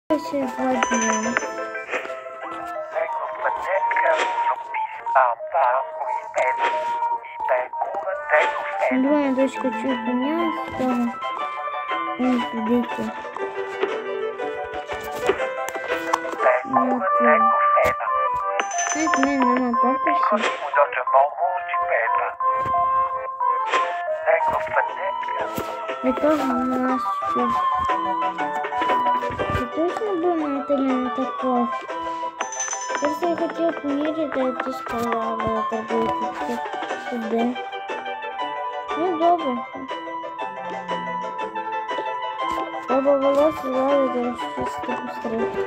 Сегодня. Двоє дочка чуть меня стала. Не придите. Знаете, мне дома попроси. И тоже у нас чуть. Ты точно думаешь, это не такое? Просто я хотела померить, а ты сказала, это будет сюда. Ну, добре. Баба волос звали до розчистки постриг.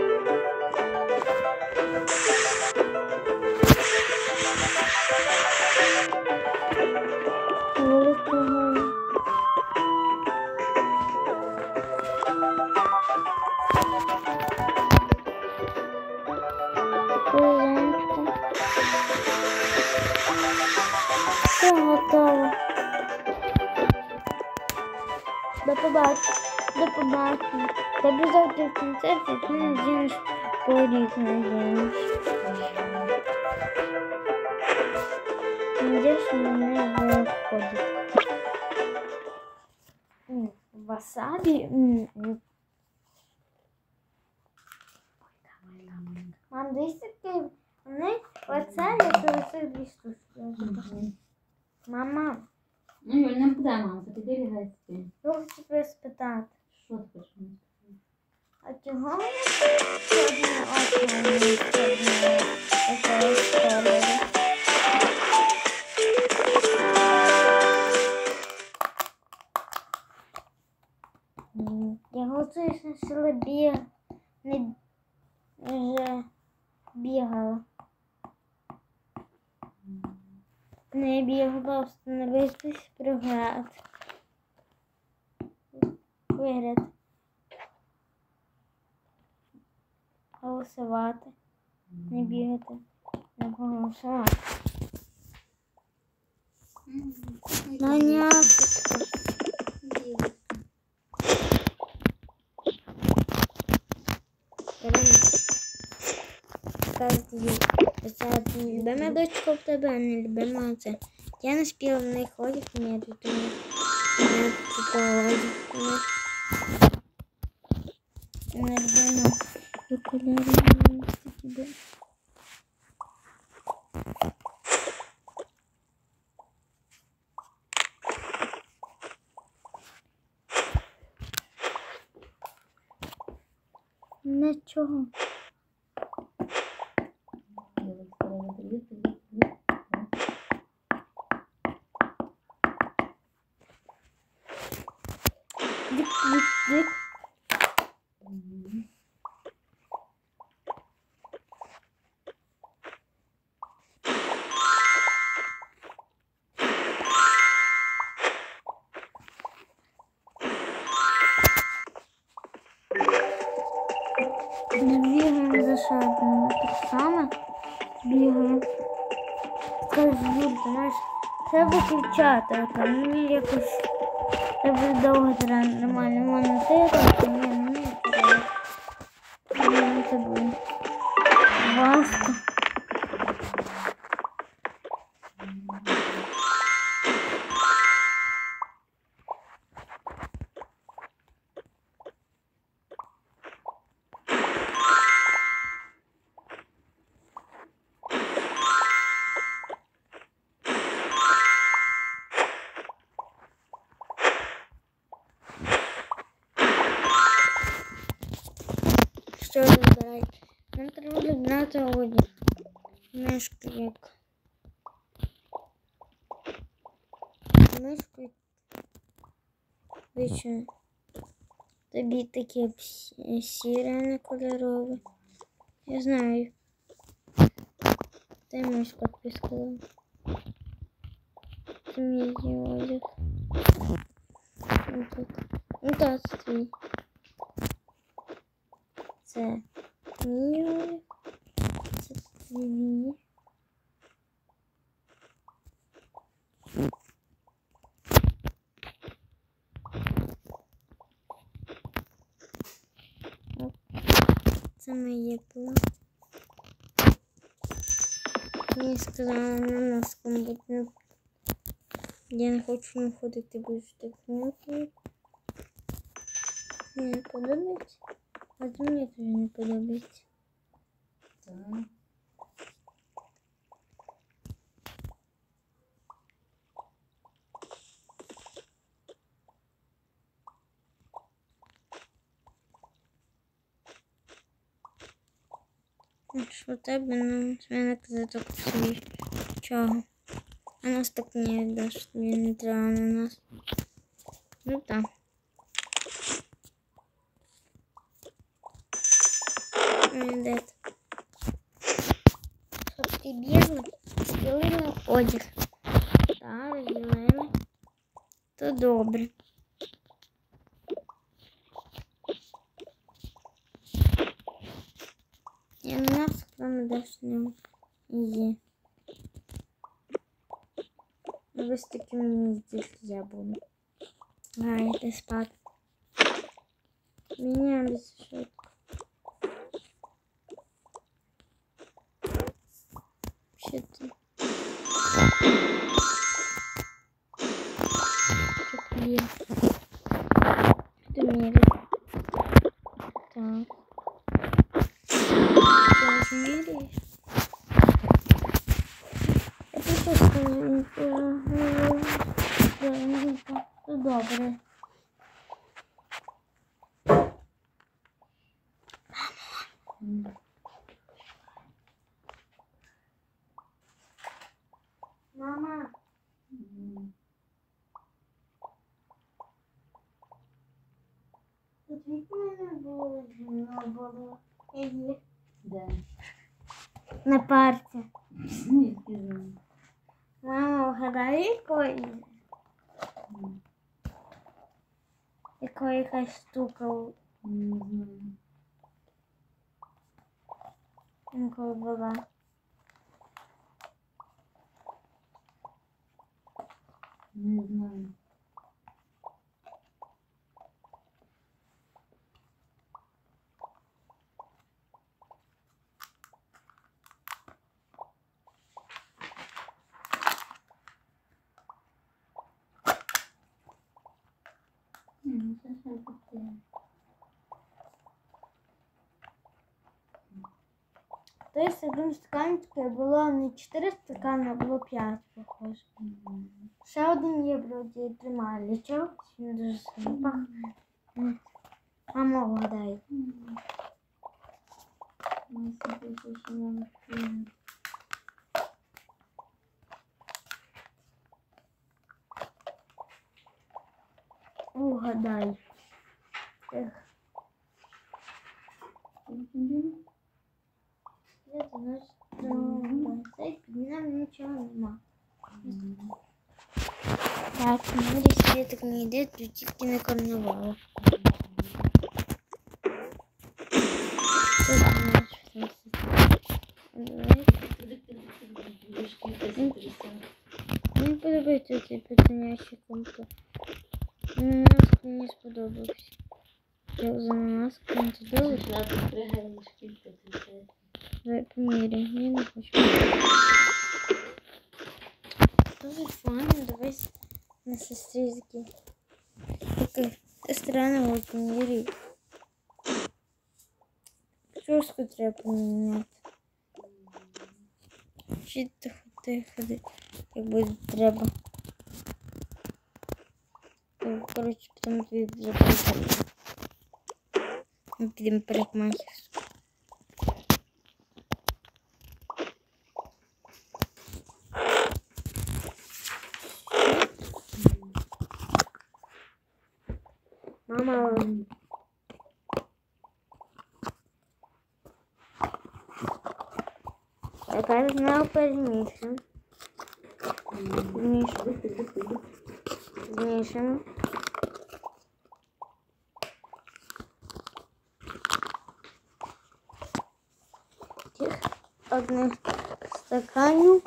Великого. Козенька. Все готово. До побачення. Тобі завтра в концерті, ти надінеш порік, надінеш. Надіюсь, мене виходить. Васабі. Мам, десь таке, вони оце, то оце дві штучки. Мама. Ну, Юль, не буде, мама, то піди лягай спи. Я хочу тебе спитати. Що ти хочеш мені спитати? А чого мені сьогодні історія? Я готую, що не вже бігала. Не бігала, встановитись проград. Вигляд. Голосувати. Не бігати. Не голосувати. Нанясочка. Це любима дочка в тебе, а не любима це. Я не спіла в них ходити, ні, тут у них не любима окуляри тебе. Нічого. Дик. Не бігаємо за шайбами. Так само бігаємо. Кажу, Юль, ти знаєш, треба виключати, а то мені якось треба довго нормально монтувати, ні, це буде важко. Що розбирай? Нам треба відбирати одяг. Мишку як. Мишку. Вічно. Тобі таке сіре, не кольорове. Я знаю. Ти мишку відпискала. Це мій одяг. Ну так, це твій. Це мій одяг. Це твій. саме є було. Мені сказали на нас комбутну. Я не хочу не ходити, бо ж так м'якую. Мені не подобається. А то мені теж не подобається. Так. Що в тебе на мене казати собі чого? А нас так не даш, тобі не треба на нас. Ну так. Молодець. Щоб ти бігла, розділили одяг. Так, розділили. То добре. Я на нас кроме дашнього є. Ось таки мені здесь я буду. Гайди спати. Мінялися швидко. Що ти? Що є? Що міряєш? Так. Ти ж міряєш? Я просто скажу, що добре. Мама. Тут від мене було було. Де? На парті. Звідки знаю? Мама, вгадай, якої якась штука Не знаю. інколи була. Не знаю. Це що таке? Тобто, один стаканчик було не 4 стакани, а було 5, похоже. Ще один є, вроді, тримає лічок, він дуже сильно пахне. Мама, вгадай. Угадай. Ех. Я думаю, що цей підняв нічого нема. Так, мені світок не йде, тут тільки не карнавал. Мені подобається цей пацанящий компот. Ананас мені сподобався. Я за ананас не сподобався. Я тут пригаю шкілька. Давай поміряй, я не хочу. Дуже файно, давай на сестризки. Такая странная поміряй. Жорстко треба поміняти. Чи ходи, як буде треба. Коротше, потім тобі записати. Ми підемо парикмахерську. Мама. Тепер знову перемішуємо. Змішуємо. Цих одних стаканів.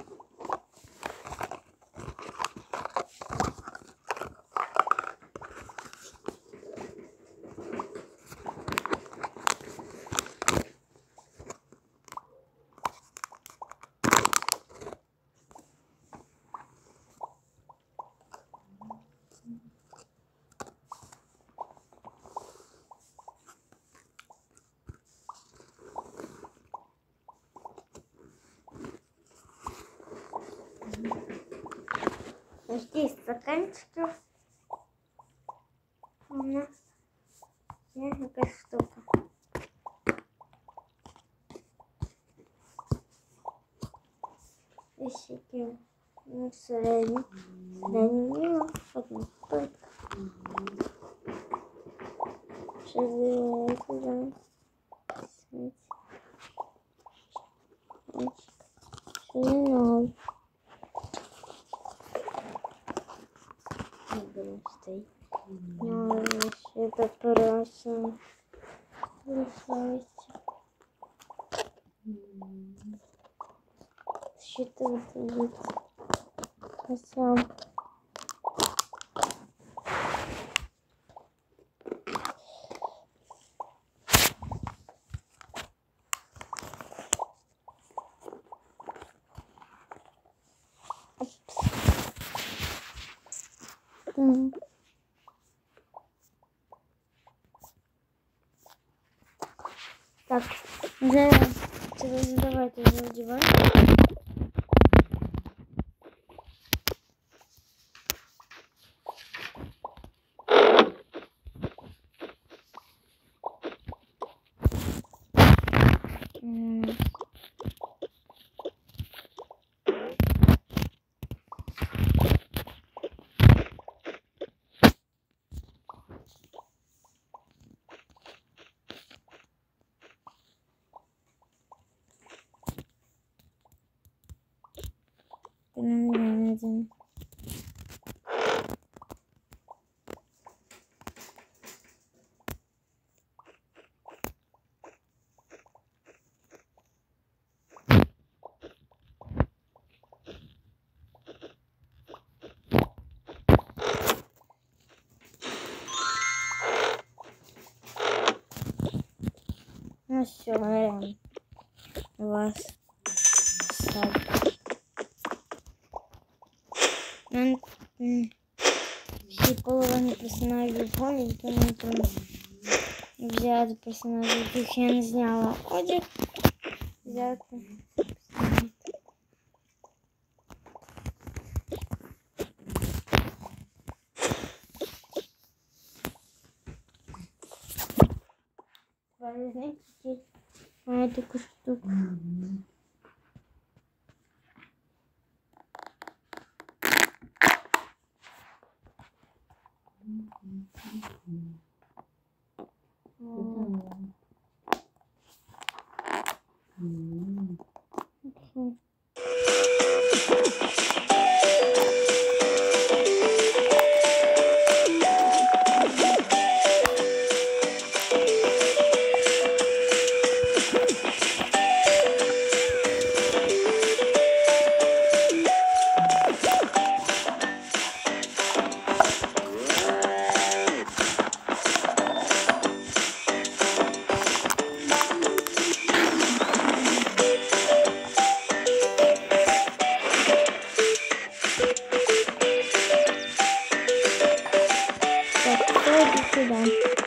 Здесь стаканчики. У нас є якась штука. Ось такі середні. Середні. Одна штука. Шевелюся. Шевелюся. Стоит. Ну, еще попросим. Лишайся. Что-то вот будет. Сам. Так, давайте задеваем. Один. Ну все, наверное, у вас сад. Всі половини персонажів голі, тому там взяти персонажів, яких я не зняла одяг, взяти. Знаете, таку штуку. Сюда.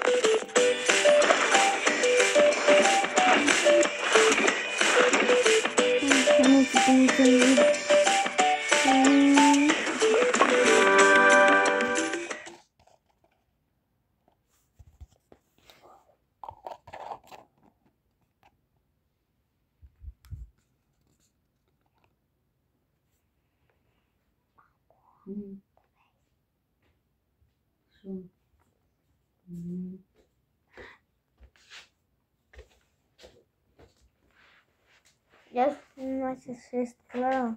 Я начал 6 клава.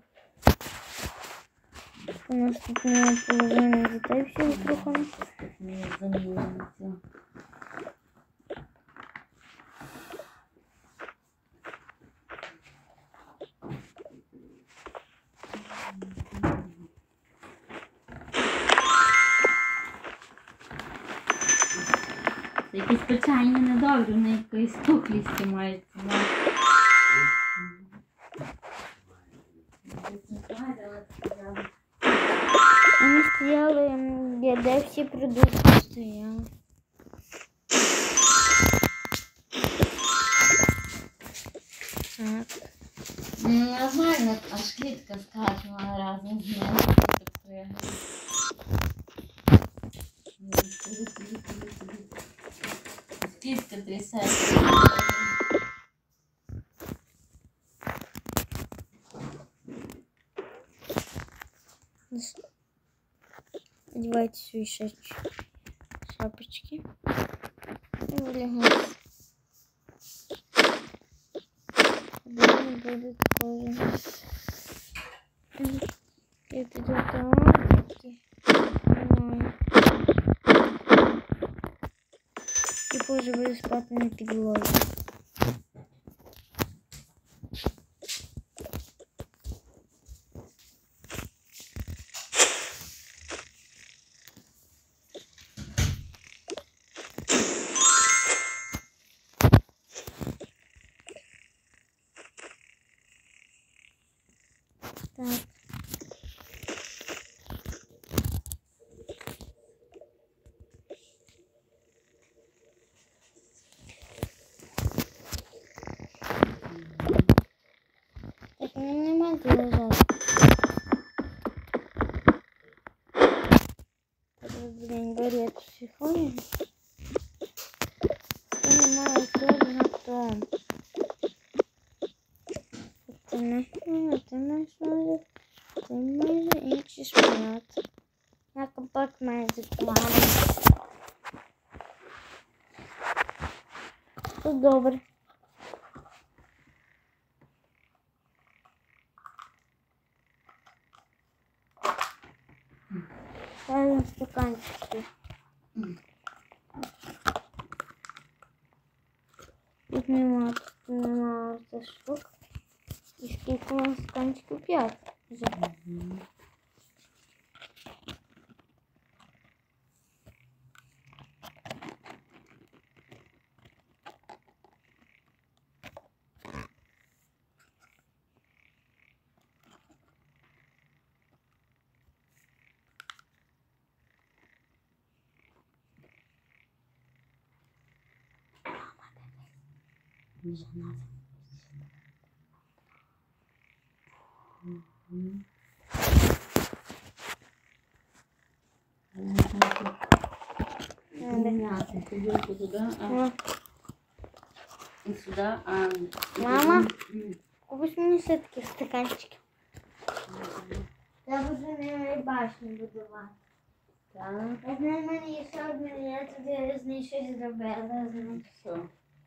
У нас тут на половину дітей всі трохи. Не заміниться. Якісь печальні недобрі, вони якоїсь тухлісті мають. Вони стояли, де всі продукти стояли. Так. Нормально, аж клітка скачувала разом з ним. пригає. Списка трясається. Одевайте свои шапочки. И вылегаем. Они будут тоже. Это такие. И позже буду спать на підлозі. Так. Так, ну не могу лежать. Блин, горит психология. Я не могу тоже на том. Це майже інший шпинат. Я компак має заклали. Тут добре. Ставимо стаканчики. Тут нема цих штук. І скільки у нас стаканчиків? 5. Кубельку туда, и сюда, Мама, купиш мені ще такі стаканчики. Я буду ними башню будувати. Так. В мене є ще одне, я туди з нею щось зробила. Все.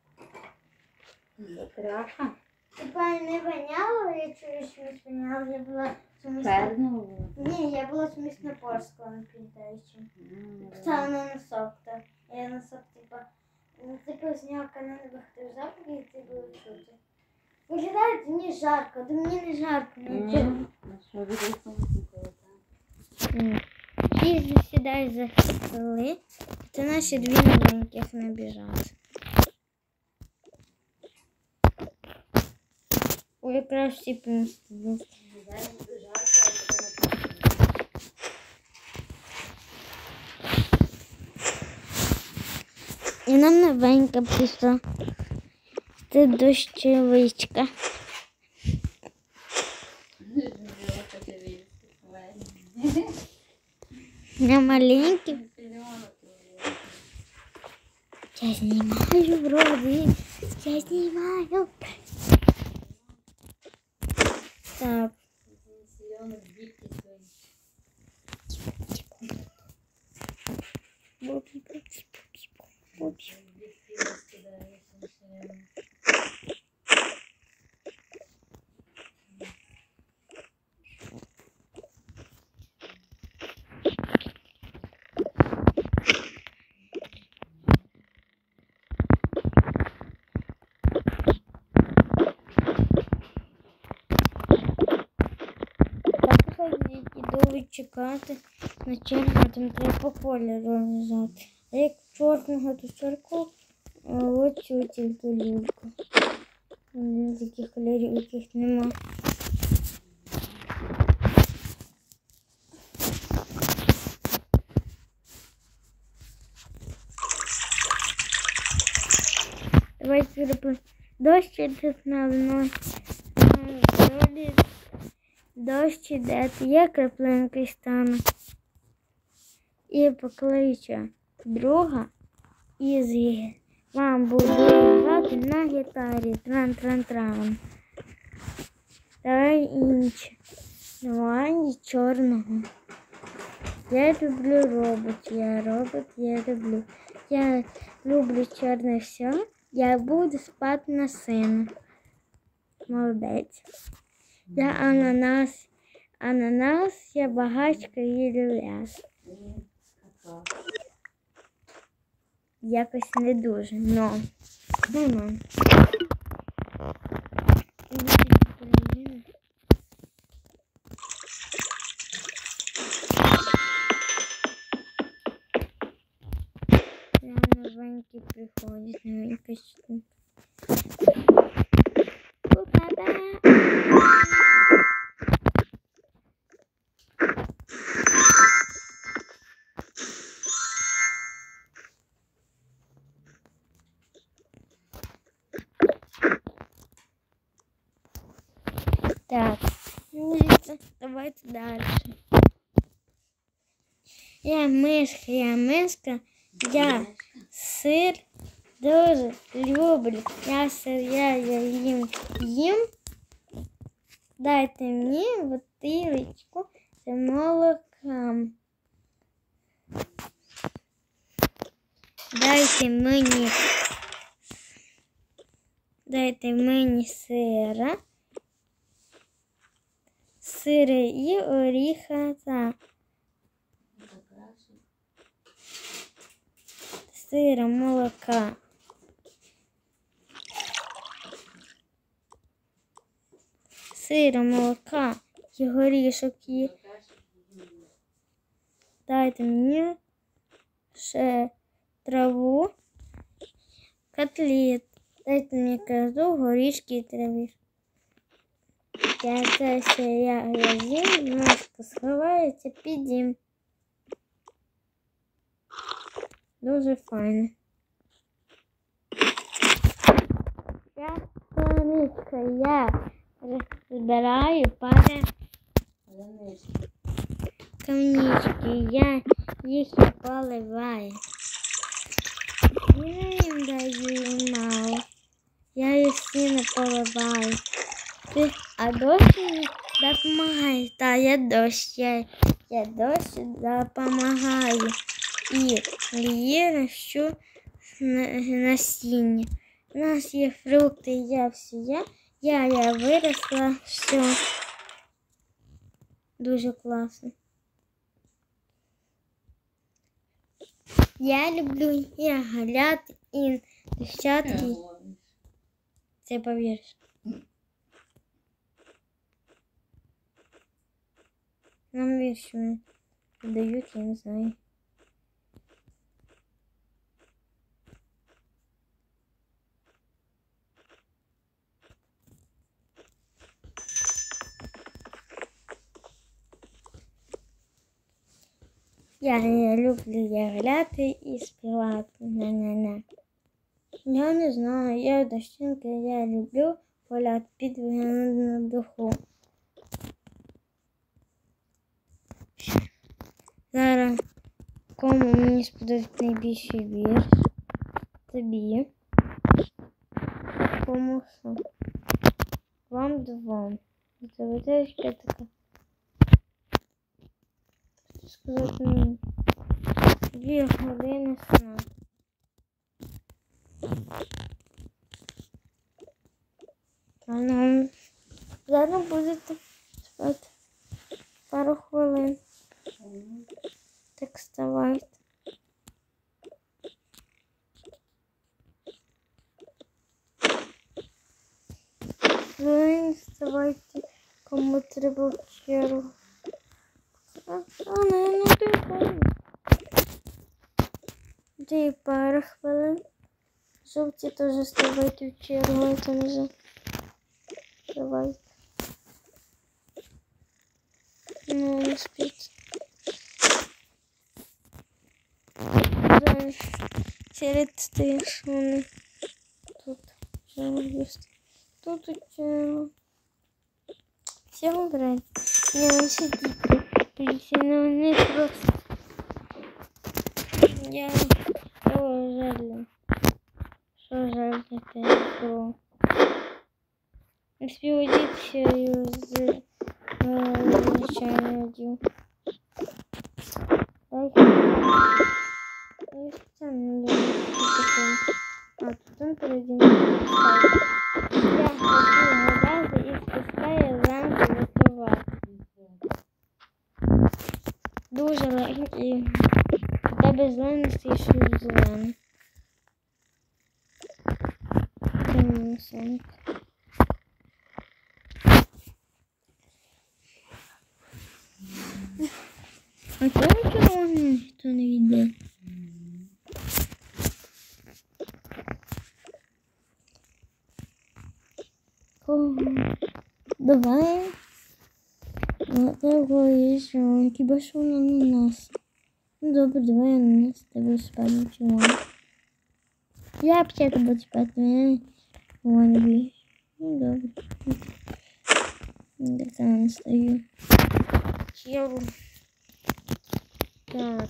Затряха. Типа не воняла, я чую, чомусь воняла, я була чомусь... Пернула. Ні, я була чомусь напорскла, не пам'ятаю чим. Стала на носок, так. Я носок, типа, такого зняка на небах ти запах, і ти було чути. Виглядає, мені жарко, да мені не жарко. І засідай за столи. Це наші дві новеньких набіжать. Ой, якраз всі помістили. І нам новенька прийшла. Це дощовичка. Я маленький. Я знімаю вроді. Я знімаю. Так. Довго чекати на чергу, там треба по кольору взяти. А як чорного, то чорку, оцю тільки люльку. Таких кольорів, яких нема. Давайте зробимо дощ, тут на дощ іде, то я краплинки стану. І покличу друга і вам буду грати на гітарі. Тран-тран-тран. Давай інше. Давай чорного. Я люблю робот. Я люблю. Я люблю чорне все. Я буду спати на сина. Молодець. Я ананас, я багачка і люляс. Якось не дуже, но. Новенький приходить, новенький. Так, давайте дальше. Я мишка, я сир дуже люблю. Я сир, я їм. Дайте мені бутилочку з молоком. Дайте мені сира і оріха. Сира, молока. Сира, молока і горішок. Дайте мені ще траву, котлет. Дайте мені козу, горішки і траві. Я з'їм, мишка сховається, підім. Дуже файно. Я сонечка, я збираю камнички, я їх поливаю. Я їм даю мало, я їх всі не поливаю. А дощ мені допомагає, та я дощ допомагаю. І ліє що насіння. У нас є фрукти, я виросла, все. Дуже класно. Я люблю яголяти і дощатки. Це повіриш. Нам вірші дають, я не знаю. Я люблю гуляти і співати. На-на-на. Я не знаю, я дощинка, я люблю гуляти під на духу. Зараз кому мені сподобається найбільший вірш? Тобі. Кому що? Вам двом. Це водичка така. Сказати мені 2 години сна. Зараз будете спати пару хвилин. Так вставайте. Ви вставайте, кому треба в чергу. Не тихо. Де пару хвилин. Жовті теж вставайте в чергу, там же. Давайте. Ну, не спіть. Зараз через те, що вони тут чергу є. Тут чергу. Всім привіт. Не, он сидит. Но не просто. Я жаль. Что жаль это игру. Співодіть з звичайною. А тут он перейдем. Я хочу гадати і спускаю зранку готувати. Дуже легкий. Та без зеленості і зелений. А чому червоний ніхто не йде? Давай. Такого є, що хіба що вона на нас. Ну добре, давай я на нас тебе спадну чого. Я вообще-то буду спать, но я вон бью. Ну добре. Так само стою. Чел. Так.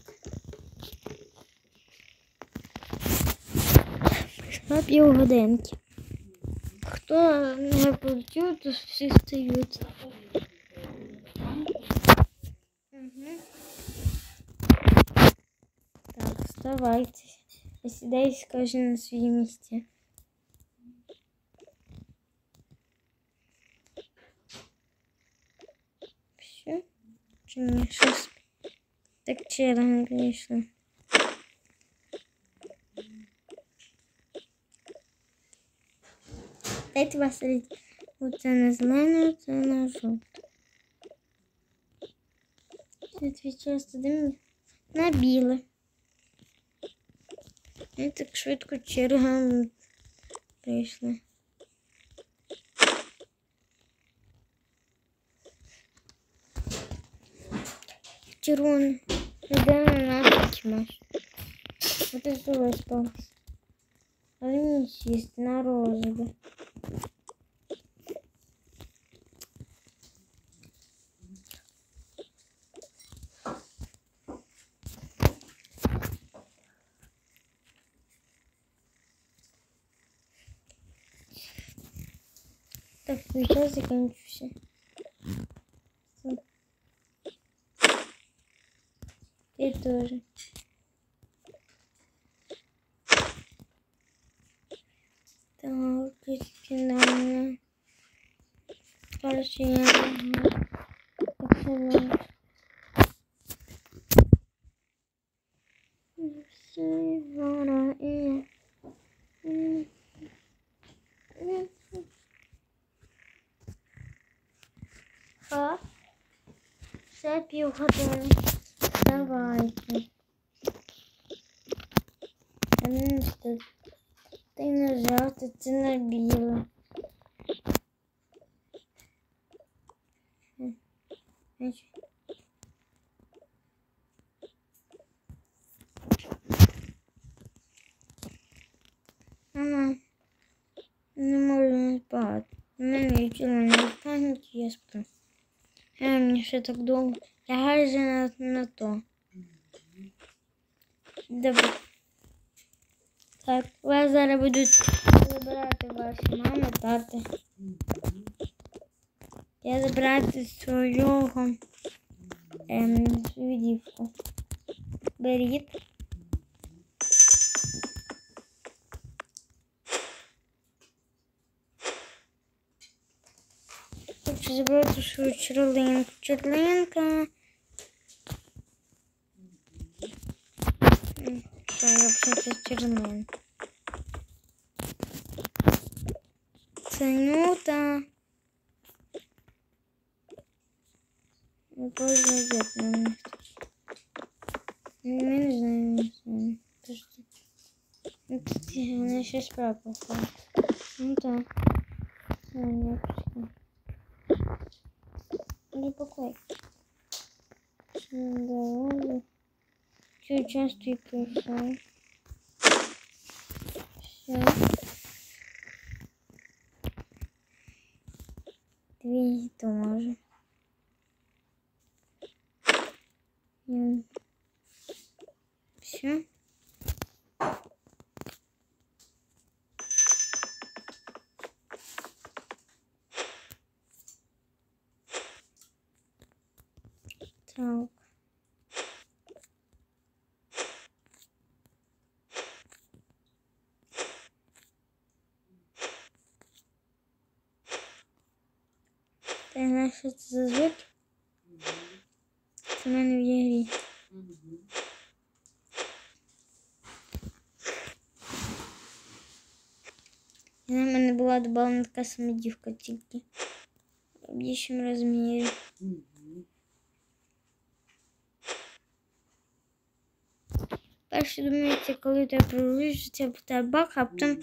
Прийшла півгодинки. Хто не почув, то всі стають. Так, вставайте. Сідайте кожен на своє місце. Все? Чи мені щось так черга вийшло? Дайте вас оце на зелене, оце на жовте. Відвічаю студент на біле. І так швидко черга прийшла. Червоний. Іде на нас маш. Оце здалось спалось. Але мені сісти на розове. Так, сейчас заканчився. И тоже. Так, финально. Короче, я Все півгодини. Давайте. Ти на жовте, це на біле. Мама, не можу спати. Мене нічого не стануть, я сплю. Мені ще так довго. Я гайже на то. Добре. Так, вас зараз будуть забирати ваші мами, тати. Я забирати свого дівку. Беріть. Хочу забрати свою черлинку. Черлинка. Що, я взагалі черлинка. Санюта. Позже идет на меня. Я не знаю. Она сейчас пропала. Ну да. Не покой. Да, все часто и пришел. Все. Две тоже. Так. Ти знаєш, що це за звук? Це в мене в ігрі. В мене була добавлена така сама дівка, тільки в більшому розмірі. Перше думається, коли ти прогрузиш, це буде баг, а потім...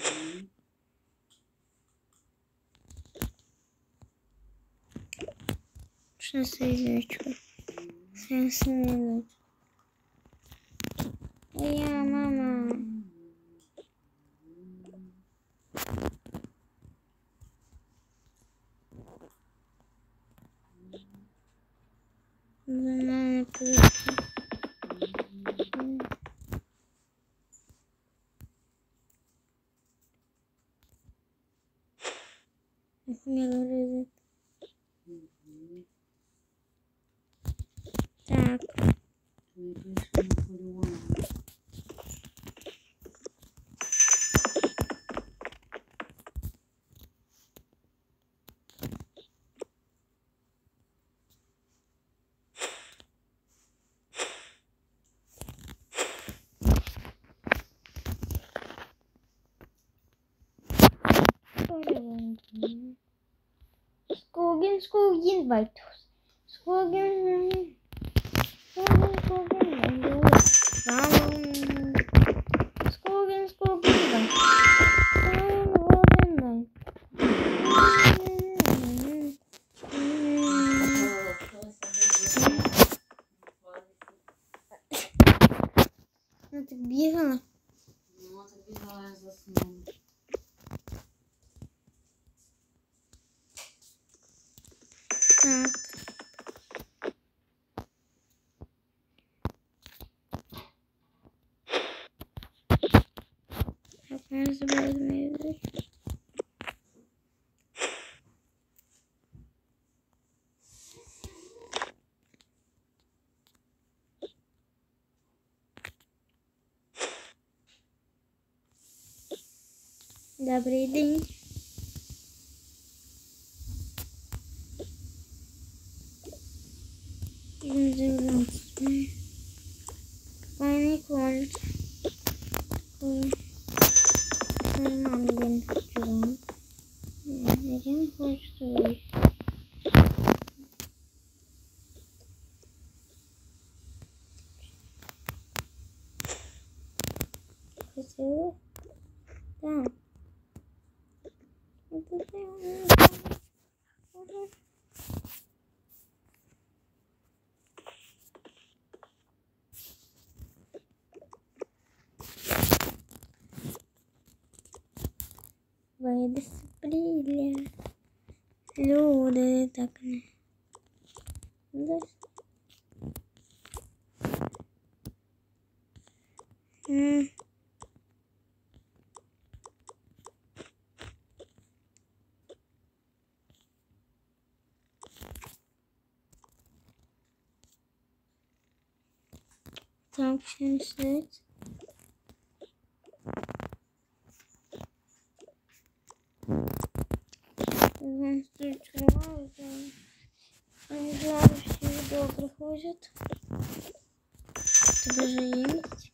Що це язичко? Сенс не йдуть. Я, мама. За мене прийшли. Так. Skogen, Vajtus. Skogen, Ну так бігала. Ну, так бігала, я заснула. Так. Так, я забрала мою вещь. Добрий день. Пані Коль. Нормально, я не хочу туда. Красиво? Да. Вийде спрілля. Люди так не. Так, ще не сидить. Они зараз все видео приходят. Это даже есть.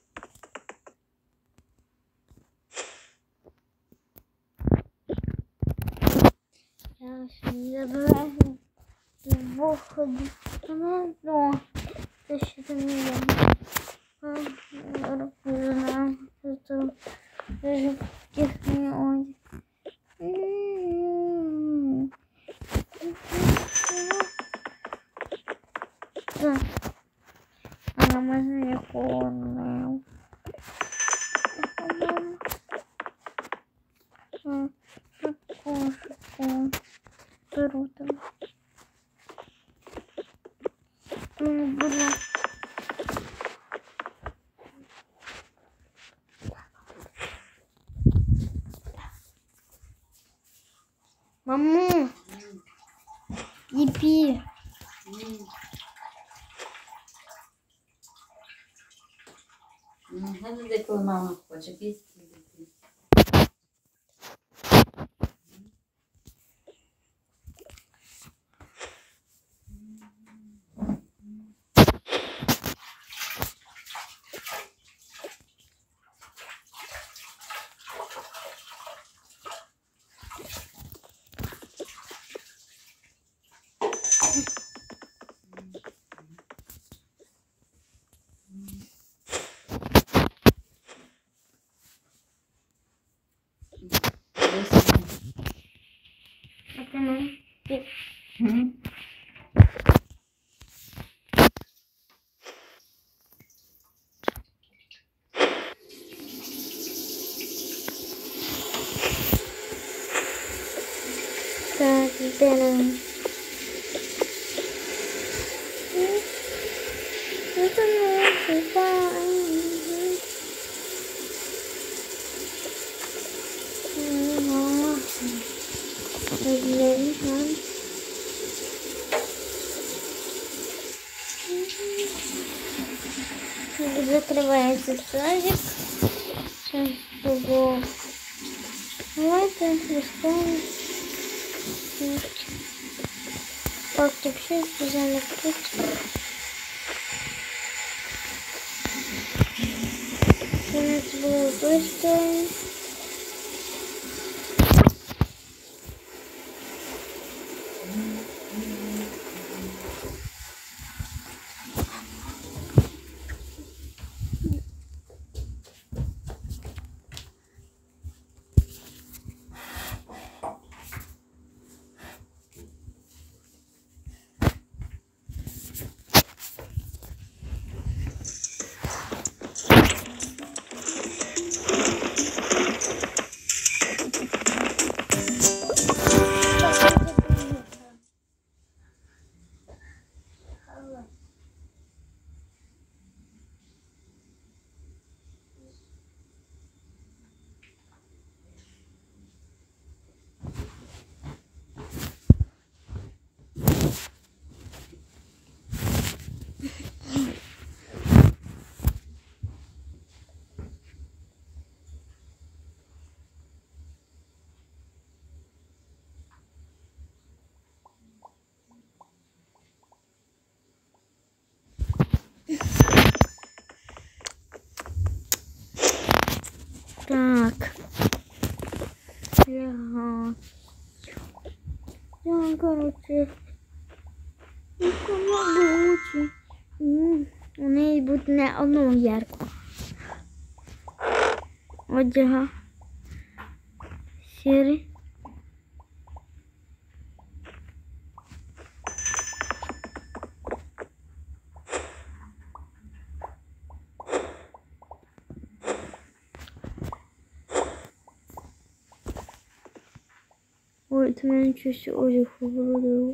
Я еще не забираю выходы. Но это что-то не знаю. Это даже технология. Она телефонная. Шутку. Круто. Было. Маму. Епи. коли мама хоче пісти. Это ну. Так, берем. Это закрывается садик. Сейчас его. Вот это как вообще специально у нас было просто так. Я, короче, могучий. У неї буде не одну ярку. Одяга. Сірий. Ой, это меня щось одяг виводило.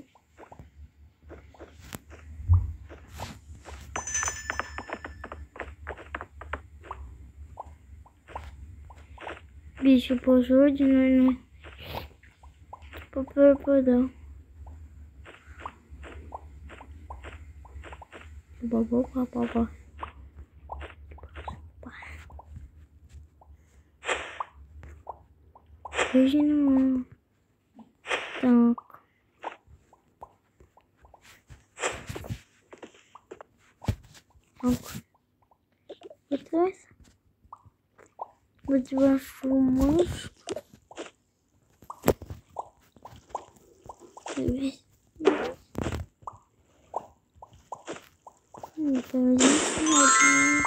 Більше пожоді мене поперепадав. Ба-ба-ба-ба-ба. Виженемо. Так. Ок. Вот раз. Вот вашу мышь. Весь. Это один.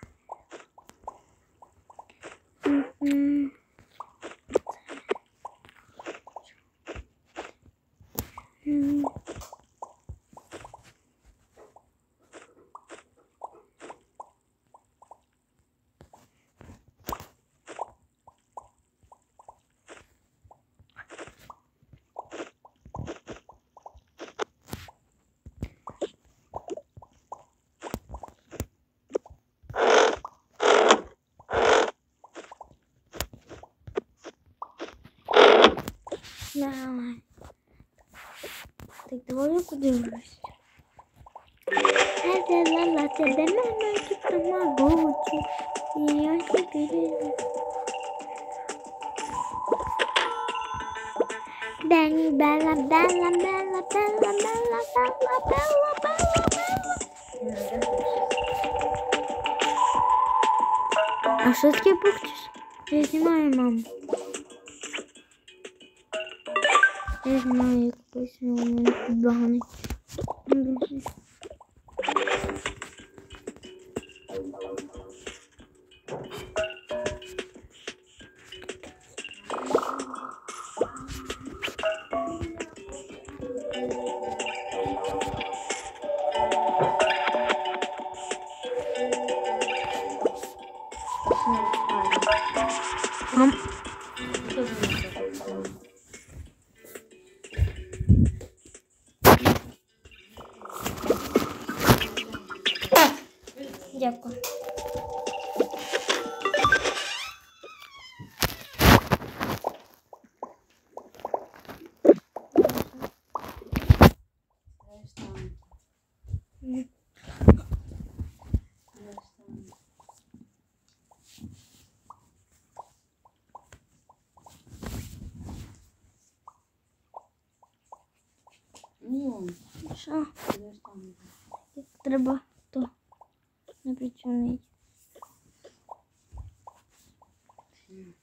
Давай. Так, давай я подивлюсь. Тебе мама, тут могучий. Я теперь... Бенни, Белла, Белла, Белла, Белла, Белла, Белла, Белла, Белла. А що таке бухтиш? Я знімаю, мам. Я знаю, якось у мене поганий. Мам. Дякую. Що? Треба то не причинити.